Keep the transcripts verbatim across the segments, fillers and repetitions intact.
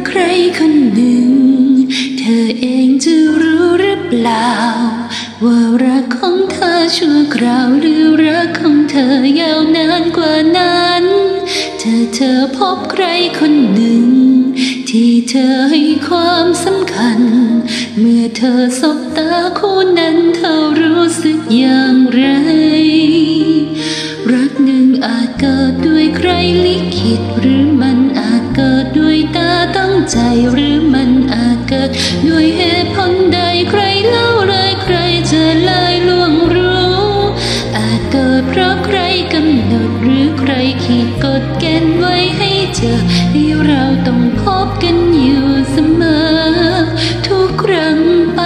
ใครคนหนึ่งเธอเองจะรู้หรือเปล่าว่ารักของเธอชั่วคราวหรือรักของเธอยาวนานกว่านั้นเธอเธอพบใครคนหนึ่งที่เธอให้ความสำคัญเมื่อเธอสบตาคู่นั้นเธอรู้สึกอย่างไรรักหนึ่งอาจเกิดด้วยใครลิขิตหรือมันอาจเกิดด้วยตาตั้งใจหรือมันอาจเกิดด้วยเหตุผลใดใครเล่าเลยใครจะเลยล่วงรู้อาจเกิดเพราะใครกำหนดหรือใครขีดกฎเกณฑ์ไว้ให้เจอให้เราต้องพบกันอยู่เสมอทุกครั้งไป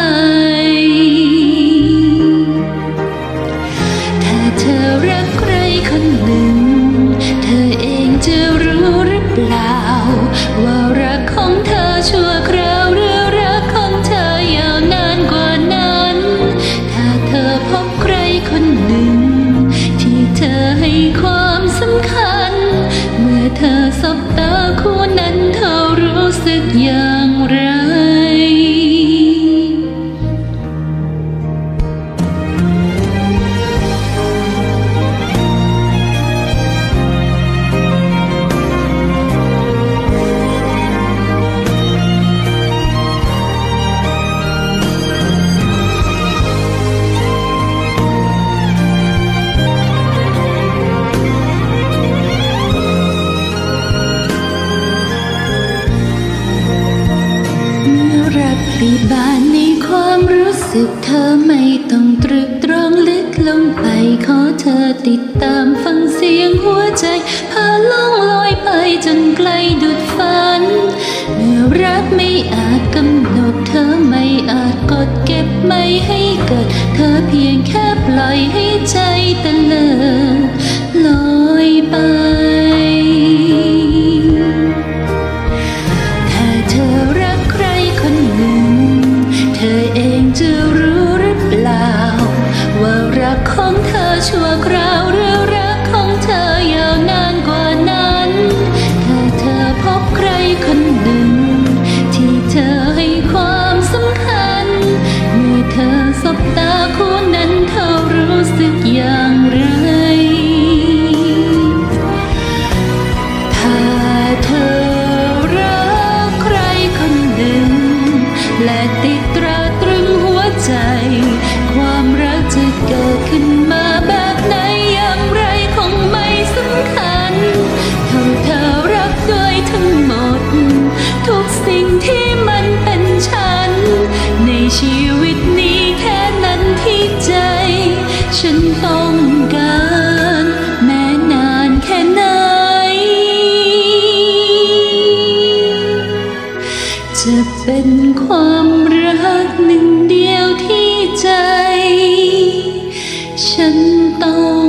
ถ้าเธอรักใครคนหนึ่งเธอเองจะรู้หรือเปล่าว่ารักของเธอชั่วคราวหรือรักของเธอยาวนานกว่านั้นถ้าเธอพบใครคนหนึ่งที่เธอให้ความสำคัญเมื่อเธอสบตาคู่นั้นเธอรู้สึกอย่างไรรักปีบานในความรู้สึกเธอไม่ต้องตรึกตรองลึกลงไปขอเธอติดตามฟังเสียงหัวใจพาล่องลอยไปจนไกลดุจฝันเมื่อรักไม่อาจกำหนดเธอไม่อาจกดเก็บไม่ให้เกิดเธอเพียงแค่ปล่อยให้ใจตะเลิดลอยไปของเธอชั่วคราวหรือรักของเธอยาวนานกว่านั้นถ้าเธอพบใครคนหนึ่งที่เธอให้ความสำคัญเมื่อเธอสบตาคู่นั้นเธอรู้สึกอย่างไรถ้าเธอรักใครคนหนึ่งและติดตราตรึงหัวใจความรักจะเกิดขึ้นมาแบบไหนอย่างไรคงไม่สำคัญเท่าเธอรักด้วยทั้งหมดทุกสิ่งที่มันเป็นฉันในชีวิตนี้แค่นั้นที่ใจฉันต้องการแม้นานแค่ไหนจะเป็นความรักหนึ่งเดียวที่ใจฉันต้อง